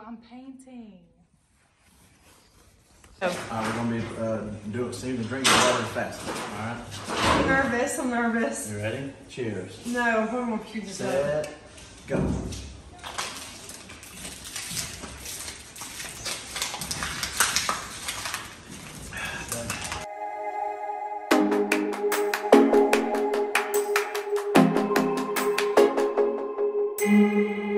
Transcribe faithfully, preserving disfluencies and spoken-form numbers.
I'm painting. Oh. Uh, we're gonna be uh, doing so you can drink the water fast. All right. I'm nervous. I'm nervous. You ready? Cheers. No, I don't want you to Set. Go. go.